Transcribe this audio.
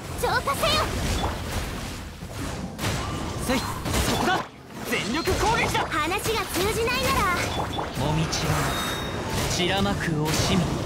浄化せよ。 せい、そこだ。全力攻撃だ。 話が通じないならもみちらまく惜しみ。